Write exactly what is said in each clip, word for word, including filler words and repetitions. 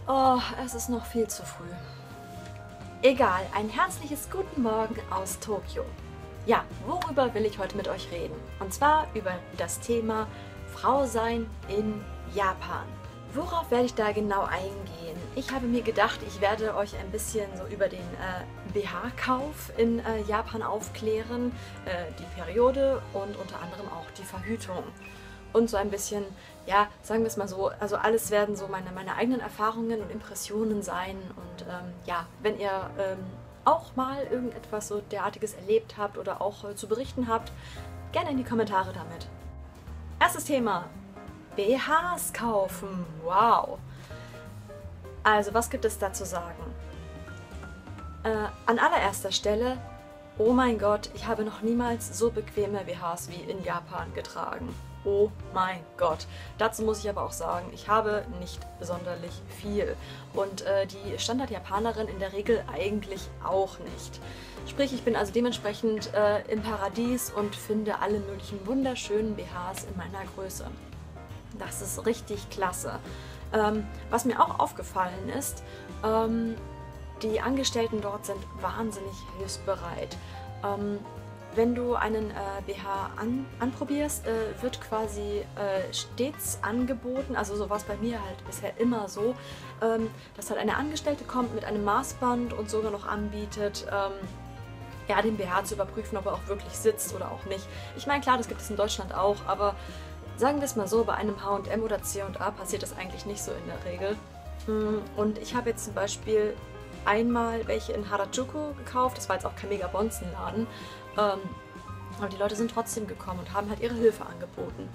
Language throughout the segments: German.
Oh, es ist noch viel zu früh. Egal, ein herzliches Guten Morgen aus Tokio. Ja, worüber will ich heute mit euch reden? Und zwar über das Thema Frau sein in Japan. Worauf werde ich da genau eingehen? Ich habe mir gedacht, ich werde euch ein bisschen so über den äh, B H-Kauf in äh, Japan aufklären, äh, die Periode und unter anderem auch die Verhütung. Und so ein bisschen, ja, sagen wir es mal so, also alles werden so meine, meine eigenen Erfahrungen und Impressionen sein. Und ähm, ja, wenn ihr ähm, auch mal irgendetwas so derartiges erlebt habt oder auch äh, zu berichten habt, gerne in die Kommentare damit. Erstes Thema: B Hs kaufen. Wow! Also, was gibt es da zu sagen? Äh, an allererster Stelle, oh mein Gott, ich habe noch niemals so bequeme B Hs wie in Japan getragen. Oh mein Gott. Dazu muss ich aber auch sagen, ich habe nicht sonderlich viel. Und äh, die Standard-Japanerin in der Regel eigentlich auch nicht. Sprich, ich bin also dementsprechend äh, im Paradies und finde alle möglichen wunderschönen B Hs in meiner Größe. Das ist richtig klasse. Ähm, was mir auch aufgefallen ist, ähm, die Angestellten dort sind wahnsinnig hilfsbereit. Ähm, wenn du einen äh, B H an, anprobierst, äh, wird quasi äh, stets angeboten, also so war es bei mir halt bisher immer so, ähm, dass halt eine Angestellte kommt mit einem Maßband und sogar noch anbietet, ähm, ja, den B H zu überprüfen, ob er auch wirklich sitzt oder auch nicht. Ich meine, klar, das gibt es in Deutschland auch, aber sagen wir es mal so, bei einem H und M oder C und A passiert das eigentlich nicht so in der Regel. Und ich habe jetzt zum Beispiel einmal welche in Harajuku gekauft, das war jetzt auch kein mega Bonzenladen, ähm, aber die Leute sind trotzdem gekommen und haben halt ihre Hilfe angeboten.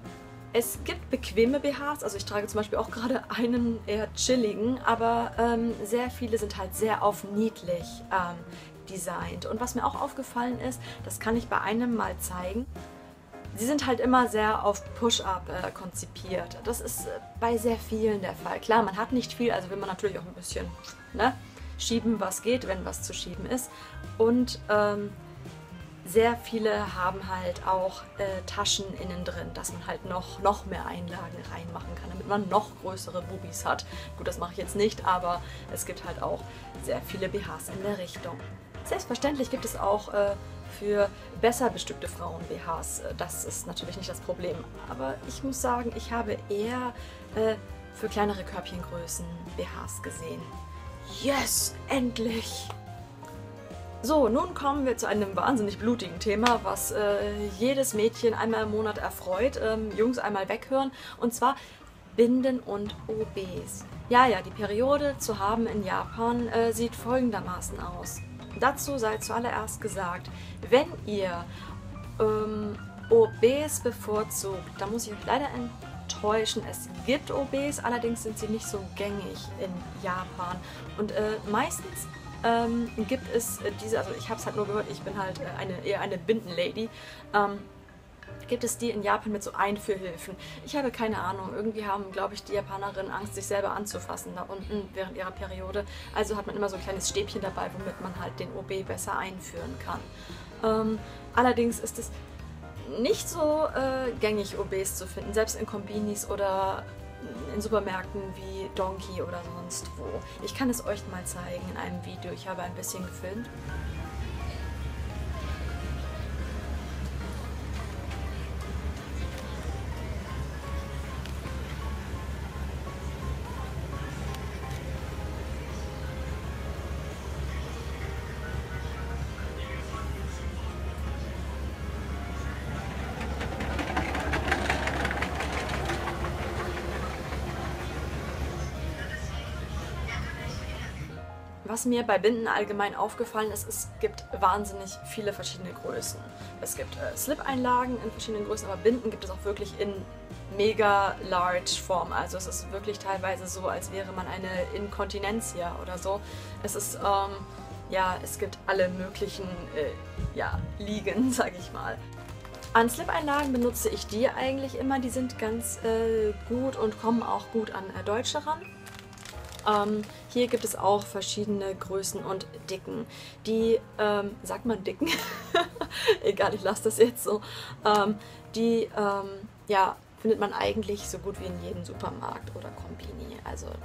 Es gibt bequeme B Hs, also ich trage zum Beispiel auch gerade einen eher chilligen, aber ähm, sehr viele sind halt sehr auf niedlich ähm, designt. Und was mir auch aufgefallen ist, das kann ich bei einem mal zeigen, sie sind halt immer sehr auf Push-Up äh, konzipiert. Das ist äh, bei sehr vielen der Fall. Klar, man hat nicht viel, also will man natürlich auch ein bisschen, ne, schieben, was geht, wenn was zu schieben ist. Und ähm, sehr viele haben halt auch äh, Taschen innen drin, dass man halt noch, noch mehr Einlagen reinmachen kann, damit man noch größere Bubis hat. Gut, das mache ich jetzt nicht, aber es gibt halt auch sehr viele B Hs in der Richtung. Selbstverständlich gibt es auch äh, für besser bestückte Frauen B Hs. Das ist natürlich nicht das Problem. Aber ich muss sagen, ich habe eher äh, für kleinere Körbchengrößen B Hs gesehen. Yes, endlich! So, nun kommen wir zu einem wahnsinnig blutigen Thema, was äh, jedes Mädchen einmal im Monat erfreut. Ähm, Jungs einmal weghören. Und zwar Binden und O Bs. Ja, ja, die Periode zu haben in Japan äh, sieht folgendermaßen aus. Dazu sei zuallererst gesagt, wenn ihr ähm, O Bs bevorzugt, da muss ich euch leider enttäuschen, es gibt O Bs, allerdings sind sie nicht so gängig in Japan. Und äh, meistens ähm, gibt es äh, diese, also ich habe es halt nur gehört, ich bin halt äh, eine, eher eine Bindenlady, ähm, gibt es die in Japan mit so Einführhilfen. Ich habe keine Ahnung, irgendwie haben, glaube ich, die Japanerinnen Angst, sich selber anzufassen da unten während ihrer Periode. Also hat man immer so ein kleines Stäbchen dabei, womit man halt den O B besser einführen kann. Ähm, allerdings ist es nicht so äh, gängig, O Bs zu finden, selbst in Kombinis oder in Supermärkten wie Donkey oder sonst wo. Ich kann es euch mal zeigen in einem Video, ich habe ein bisschen gefilmt. Was mir bei Binden allgemein aufgefallen ist, es gibt wahnsinnig viele verschiedene Größen. Es gibt äh, Slip-Einlagen in verschiedenen Größen, aber Binden gibt es auch wirklich in mega large Form. Also es ist wirklich teilweise so, als wäre man eine Inkontinentia oder so. Es ist, ähm, ja, es gibt alle möglichen, äh, ja, Ligen, sag ich mal. An Slip-Einlagen benutze ich die eigentlich immer, die sind ganz äh, gut und kommen auch gut an äh, Deutsche ran. Ähm, hier gibt es auch verschiedene Größen und Dicken. Die, ähm, sagt man Dicken? Egal, ich lasse das jetzt so. Ähm, die, ähm, ja, findet man eigentlich so gut wie in jedem Supermarkt oder Kombini. Also,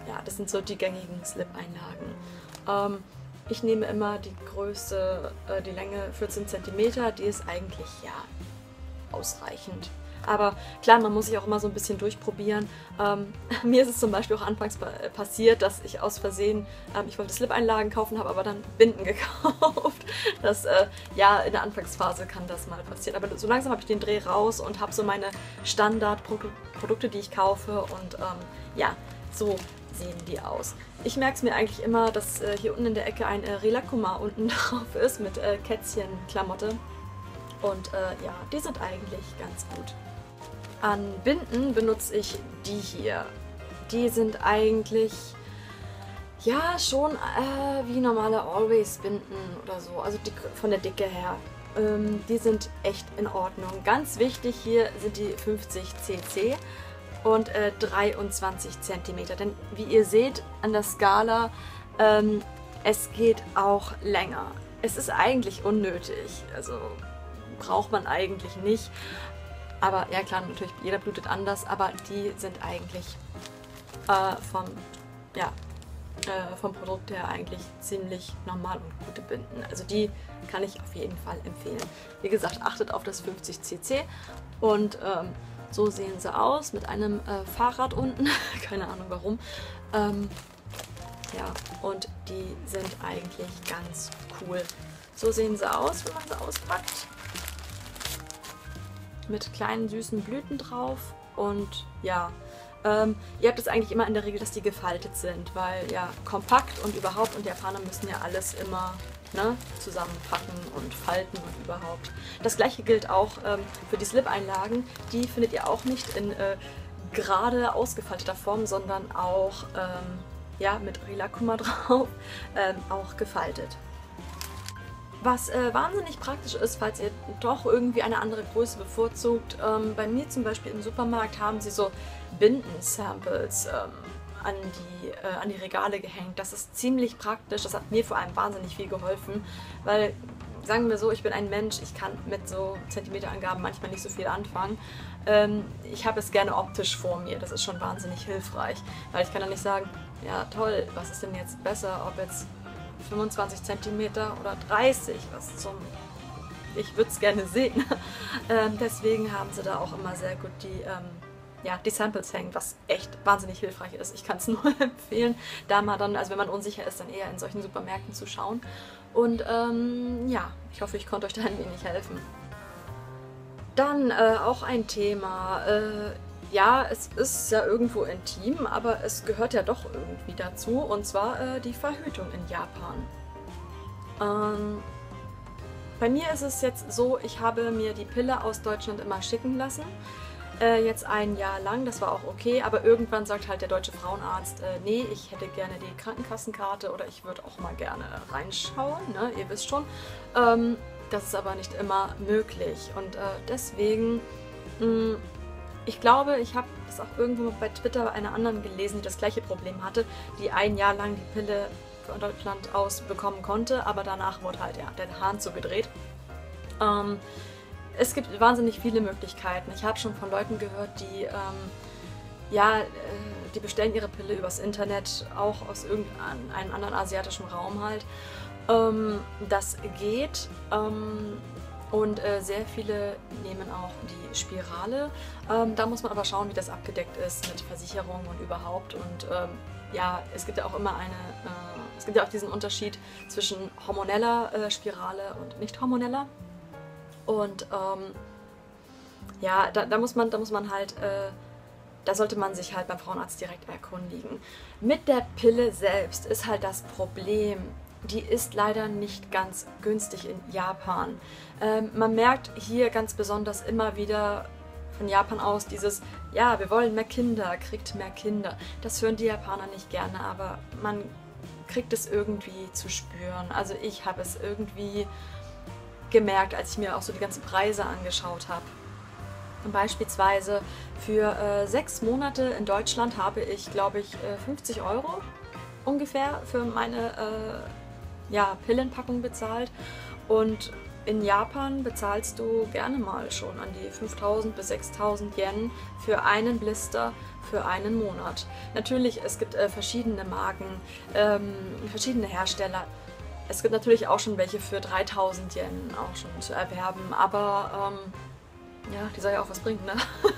ja, das sind so die gängigen Slip-Einlagen. Ähm, ich nehme immer die Größe, äh, die Länge vierzehn Zentimeter, die ist eigentlich ja ausreichend. Aber klar, man muss sich auch immer so ein bisschen durchprobieren. Ähm, mir ist es zum Beispiel auch anfangs passiert, dass ich aus Versehen, ähm, ich wollte Slip-Einlagen kaufen, habe aber dann Binden gekauft. Das, äh, ja, in der Anfangsphase kann das mal passieren. Aber so langsam habe ich den Dreh raus und habe so meine Standardprodukte, die ich kaufe. Und ähm, ja, so sehen die aus. Ich merke es mir eigentlich immer, dass äh, hier unten in der Ecke ein äh, Rilakkuma unten drauf ist mit äh, Kätzchen-Klamotte. Und äh, ja, die sind eigentlich ganz gut. An Binden benutze ich die hier. Die sind eigentlich, ja, schon äh, wie normale Always-Binden oder so, also die, von der Dicke her. Ähm, die sind echt in Ordnung. Ganz wichtig hier sind die fünfzig Cc und äh, dreiundzwanzig Zentimeter. Denn wie ihr seht an der Skala, ähm, es geht auch länger. Es ist eigentlich unnötig, also braucht man eigentlich nicht. Aber ja klar, natürlich, jeder blutet anders, aber die sind eigentlich äh, vom, ja, äh, vom Produkt her eigentlich ziemlich normal und gute Binden. Also die kann ich auf jeden Fall empfehlen. Wie gesagt, achtet auf das fünfzig Cc und ähm, so sehen sie aus mit einem äh, Fahrrad unten, keine Ahnung warum. Ähm, ja, und die sind eigentlich ganz cool. So sehen sie aus, wenn man sie auspackt. Mit kleinen süßen Blüten drauf und ja, ähm, ihr habt es eigentlich immer in der Regel, dass die gefaltet sind, weil ja kompakt und überhaupt und die Japaner müssen ja alles immer ne, zusammenpacken und falten und überhaupt. Das gleiche gilt auch ähm, für die Slip-Einlagen, die findet ihr auch nicht in äh, gerade ausgefalteter Form, sondern auch ähm, ja, mit Rilakkuma drauf, ähm, auch gefaltet. Was äh, wahnsinnig praktisch ist, falls ihr doch irgendwie eine andere Größe bevorzugt. Ähm, bei mir zum Beispiel im Supermarkt haben sie so Binden-Samples ähm, an, die, äh, an die Regale gehängt. Das ist ziemlich praktisch. Das hat mir vor allem wahnsinnig viel geholfen, weil, sagen wir so, ich bin ein Mensch, ich kann mit so Zentimeterangaben manchmal nicht so viel anfangen. Ähm, ich habe es gerne optisch vor mir. Das ist schon wahnsinnig hilfreich, weil ich kann dann nicht sagen, ja toll, was ist denn jetzt besser, ob jetzt fünfundzwanzig Zentimeter oder dreißig, was zum... Ich würde es gerne sehen. ähm, deswegen haben sie da auch immer sehr gut die, ähm, ja, die Samples hängen, was echt wahnsinnig hilfreich ist. Ich kann es nur empfehlen, da mal dann, also wenn man unsicher ist, dann eher in solchen Supermärkten zu schauen. Und ähm, ja, ich hoffe, ich konnte euch da ein wenig helfen. Dann äh, auch ein Thema, äh, ja, es ist ja irgendwo intim, aber es gehört ja doch irgendwie dazu, und zwar äh, die Verhütung in Japan. Ähm, bei mir ist es jetzt so, ich habe mir die Pille aus Deutschland immer schicken lassen, äh, jetzt ein Jahr lang, das war auch okay, aber irgendwann sagt halt der deutsche Frauenarzt, äh, nee, ich hätte gerne die Krankenkassenkarte oder ich würde auch mal gerne reinschauen, ne, ihr wisst schon. Ähm, das ist aber nicht immer möglich und äh, deswegen... Mh, Ich glaube, ich habe das auch irgendwo bei Twitter bei einer anderen gelesen, die das gleiche Problem hatte, die ein Jahr lang die Pille von Deutschland aus bekommen konnte, aber danach wurde halt ja, der Hahn zugedreht. Ähm, es gibt wahnsinnig viele Möglichkeiten. Ich habe schon von Leuten gehört, die, ähm, ja, äh, die bestellen ihre Pille übers Internet, auch aus irgendeinem anderen asiatischen Raum halt. Ähm, das geht. Ähm, Und äh, sehr viele nehmen auch die Spirale. Ähm, da muss man aber schauen, wie das abgedeckt ist mit Versicherung und überhaupt. Und ähm, ja, es gibt ja auch immer eine, äh, es gibt ja auch diesen Unterschied zwischen hormoneller äh, Spirale und nicht hormoneller. Und ähm, ja, da, da muss man, da muss man halt, äh, da sollte man sich halt beim Frauenarzt direkt erkundigen. Mit der Pille selbst ist halt das Problem, die ist leider nicht ganz günstig in Japan. Ähm, man merkt hier ganz besonders immer wieder von Japan aus dieses, ja, wir wollen mehr Kinder, kriegt mehr Kinder. Das hören die Japaner nicht gerne, aber man kriegt es irgendwie zu spüren. Also ich habe es irgendwie gemerkt, als ich mir auch so die ganzen Preise angeschaut habe. Beispielsweise für äh, sechs Monate in Deutschland habe ich, glaube ich, äh, fünfzig Euro ungefähr für meine äh, ja, Pillenpackung bezahlt. Und in Japan bezahlst du gerne mal schon an die fünftausend bis sechstausend Yen für einen Blister für einen Monat. Natürlich, es gibt äh, verschiedene Marken, ähm, verschiedene Hersteller. Es gibt natürlich auch schon welche für dreitausend Yen auch schon zu erwerben, aber ähm, ja, die soll ja auch was bringen, ne?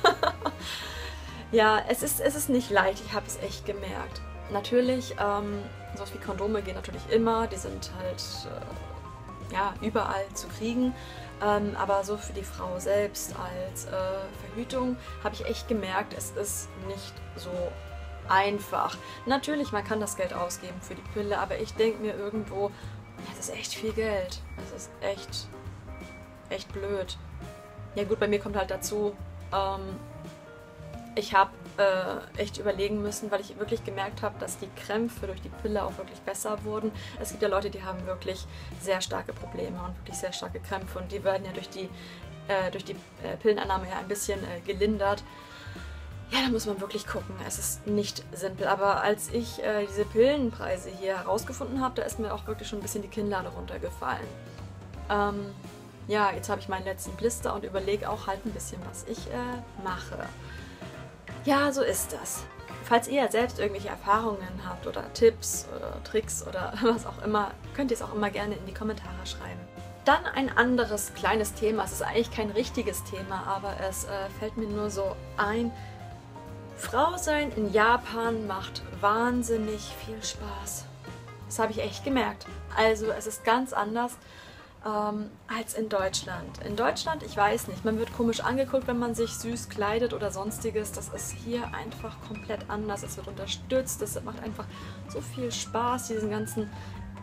Ja, es ist, es ist nicht leicht, ich habe es echt gemerkt. Natürlich, ähm, sowas wie Kondome gehen natürlich immer, die sind halt äh, ja, überall zu kriegen. Ähm, aber so für die Frau selbst als äh, Verhütung habe ich echt gemerkt, es ist nicht so einfach. Natürlich, man kann das Geld ausgeben für die Pille, aber ich denke mir irgendwo, ja, das ist echt viel Geld. Das ist echt, echt blöd. Ja gut, bei mir kommt halt dazu, ähm, ich habe äh, echt überlegen müssen, weil ich wirklich gemerkt habe, dass die Krämpfe durch die Pille auch wirklich besser wurden. Es gibt ja Leute, die haben wirklich sehr starke Probleme und wirklich sehr starke Krämpfe und die werden ja durch die, äh, durch die äh, Pillenannahme ja ein bisschen äh, gelindert. Ja, da muss man wirklich gucken. Es ist nicht simpel. Aber als ich äh, diese Pillenpreise hier herausgefunden habe, da ist mir auch wirklich schon ein bisschen die Kinnlade runtergefallen. Ähm, ja, jetzt habe ich meinen letzten Blister und überlege auch halt ein bisschen, was ich äh, mache. Ja, so ist das. Falls ihr selbst irgendwelche Erfahrungen habt oder Tipps oder Tricks oder was auch immer, könnt ihr es auch immer gerne in die Kommentare schreiben. Dann ein anderes kleines Thema. Es ist eigentlich kein richtiges Thema, aber es äh, fällt mir nur so ein. Frau sein in Japan macht wahnsinnig viel Spaß. Das habe ich echt gemerkt. Also es ist ganz anders ähm, als in Deutschland. In Deutschland, ich weiß nicht, man wird komisch angeguckt, wenn man sich süß kleidet oder sonstiges. Das ist hier einfach komplett anders. Es wird unterstützt, es macht einfach so viel Spaß, diesen ganzen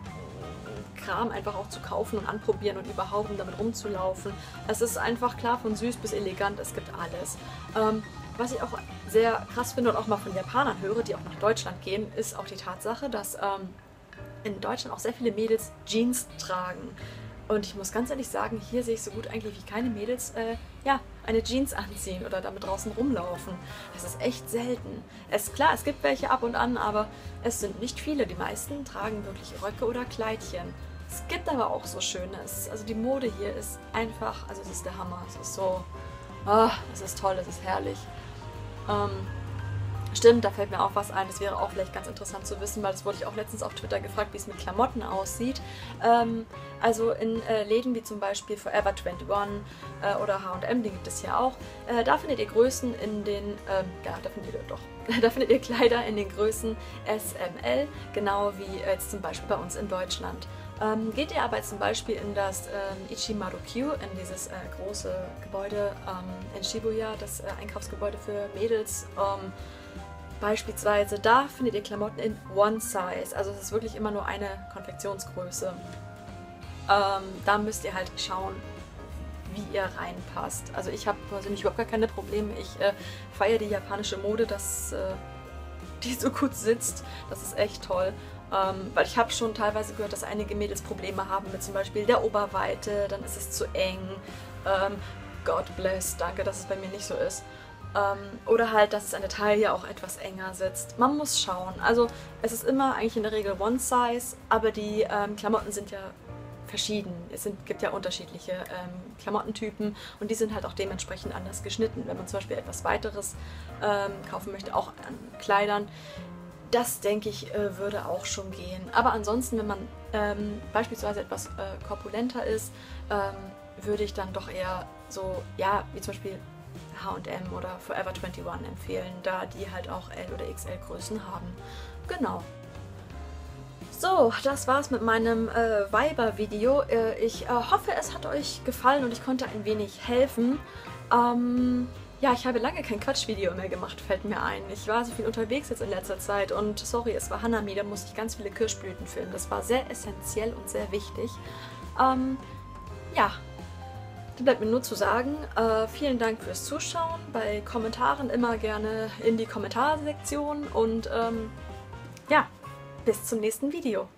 Kram einfach auch zu kaufen und anprobieren und überhaupt um damit rumzulaufen. Es ist einfach klar von süß bis elegant, es gibt alles. Ähm, was ich auch sehr krass finde und auch mal von Japanern höre, die auch nach Deutschland gehen, ist auch die Tatsache, dass ähm, in Deutschland auch sehr viele Mädels Jeans tragen. Und ich muss ganz ehrlich sagen, hier sehe ich so gut eigentlich wie keine Mädels äh, ja, eine Jeans anziehen oder damit draußen rumlaufen. Das ist echt selten. Es ist klar, es gibt welche ab und an, aber es sind nicht viele. Die meisten tragen wirklich Röcke oder Kleidchen. Es gibt aber auch so schöne. Es ist, also die Mode hier ist einfach, also es ist der Hammer. Es ist so, oh, es ist toll, es ist herrlich. Ähm, Stimmt, da fällt mir auch was ein, das wäre auch vielleicht ganz interessant zu wissen, weil das wurde ich auch letztens auf Twitter gefragt, wie es mit Klamotten aussieht. Ähm, also in äh, Läden wie zum Beispiel Forever einundzwanzig äh, oder H und M, die gibt es ja auch, äh, da findet ihr Größen in den, ähm, ja, da findet ihr doch, da findet ihr Kleider in den Größen S, M, L, genau wie äh, jetzt zum Beispiel bei uns in Deutschland. Ähm, geht ihr aber zum Beispiel in das ähm, Ichimaru-Q, in dieses äh, große Gebäude ähm, in Shibuya, das äh, Einkaufsgebäude für Mädels, ähm, beispielsweise, da findet ihr Klamotten in One Size, also es ist wirklich immer nur eine Konfektionsgröße. Ähm, da müsst ihr halt schauen, wie ihr reinpasst. Also ich habe persönlich überhaupt gar keine Probleme. Ich äh, feiere die japanische Mode, dass äh, die so gut sitzt. Das ist echt toll. Ähm, weil ich habe schon teilweise gehört, dass einige Mädels Probleme haben mit zum Beispiel der Oberweite, dann ist es zu eng. Ähm, God bless, danke, dass es bei mir nicht so ist. Ähm, oder halt, dass es an der Taille auch etwas enger sitzt. Man muss schauen. Also es ist immer eigentlich in der Regel One Size, aber die ähm, Klamotten sind ja verschieden. Es sind, gibt ja unterschiedliche ähm, Klamottentypen und die sind halt auch dementsprechend anders geschnitten. Wenn man zum Beispiel etwas weiteres ähm, kaufen möchte, auch an Kleidern, das denke ich äh, würde auch schon gehen. Aber ansonsten, wenn man ähm, beispielsweise etwas äh, korpulenter ist, ähm, würde ich dann doch eher so, ja, wie zum Beispiel H und M oder Forever einundzwanzig empfehlen, da die halt auch L- oder X L-Größen haben. Genau. So, das war's mit meinem äh, Weiber-Video. Äh, ich äh, hoffe, es hat euch gefallen und ich konnte ein wenig helfen. Ähm, ja, ich habe lange kein Quatschvideo mehr gemacht, fällt mir ein. Ich war so viel unterwegs jetzt in letzter Zeit und sorry, es war Hanami, da musste ich ganz viele Kirschblüten filmen. Das war sehr essentiell und sehr wichtig. Ähm, ja. Dann bleibt mir nur zu sagen, äh, vielen Dank fürs Zuschauen. Bei Kommentaren immer gerne in die Kommentarsektion und ähm, ja, bis zum nächsten Video.